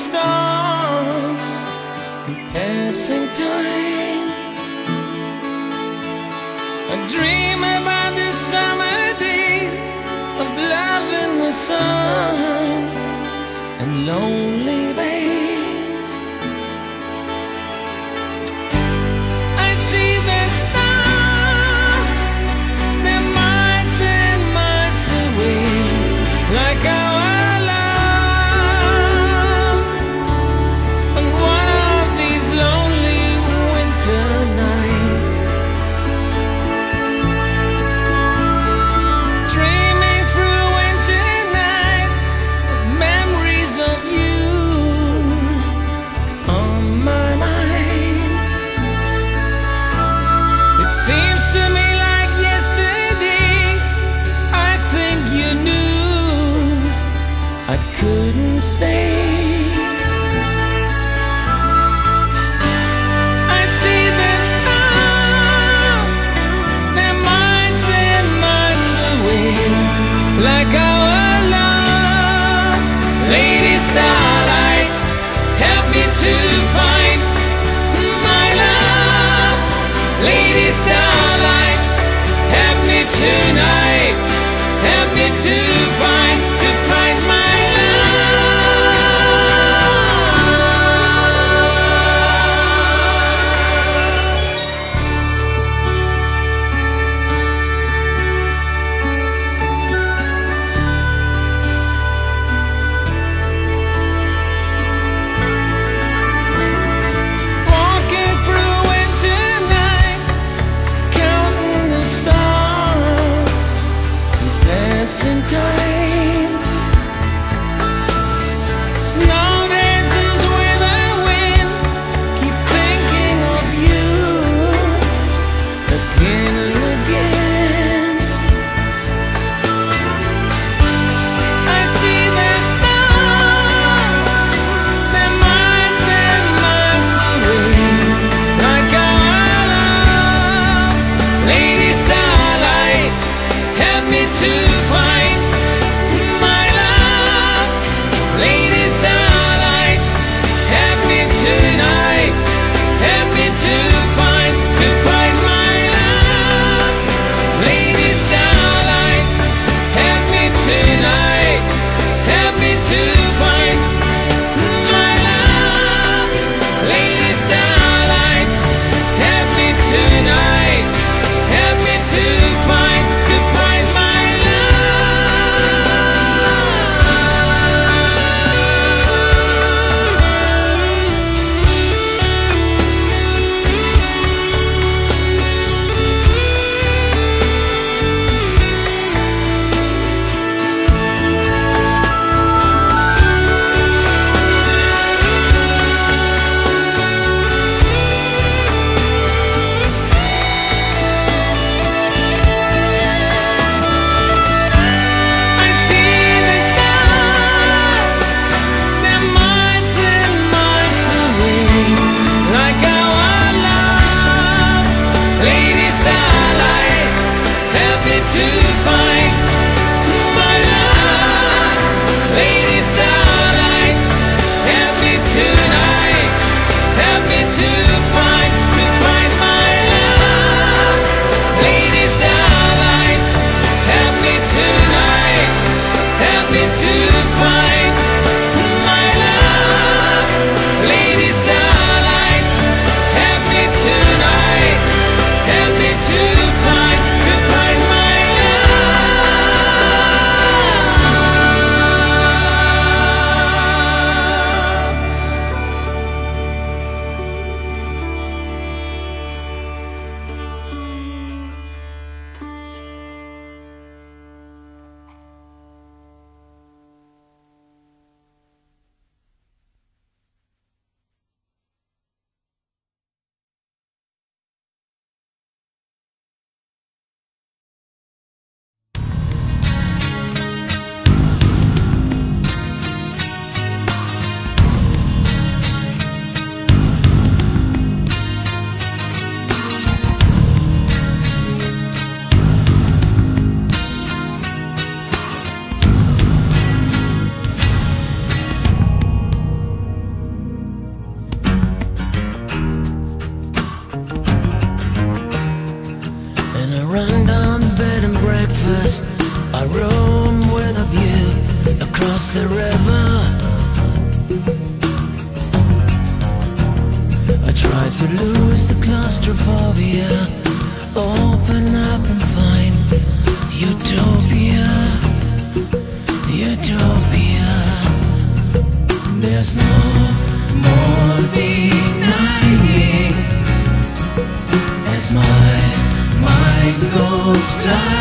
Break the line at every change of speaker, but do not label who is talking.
stars and passing time. I dream about the summer days of love in the sun and lonely days. I see the stars, they're miles and miles away, like our love. And one of these lonely winter nights, dreaming through a winter night, with memories of you on my mind. It seems to me like yesterday, I think you knew I couldn't stay. I see the stars, they're miles and miles away, like our love. Lady Starlight, help me to find my love. Lady Starlight, help me tonight, help me to find my walking through a winter night, counting the stars and passing time. Snow dances with the wind, keep thinking of you again and again. I see the stars, they're miles and miles away, like our love. Lady Starlight, help me to find my love. Lady Starlight, help me tonight, help me to find my love. Lady Starlight, help me tonight, help me to find my love. Lady Starlight, help me tonight, help me to find my I see the stars, they're miles and miles away, like our love. Lady Starlight, help me to find my love. Lady Starlight, help me tonight, help me to find my love. Lady Starlight, help me tonight, help me to find my love. Lady Starlight, help me tonight, help me to find my love. rundown bed and breakfast, a room with a view across the river. I tried to lose the claustrophobia, open up and find utopia, utopia. There's no more denying as my mind goes flying.